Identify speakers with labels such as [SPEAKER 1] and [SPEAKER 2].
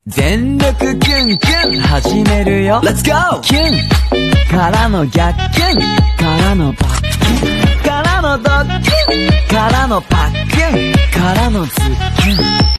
[SPEAKER 1] 全力キュンキュン始めるよ Let's go! キュンからの逆キュンからのバッキュンからのドッキュンからのパッキュンからのズッキュン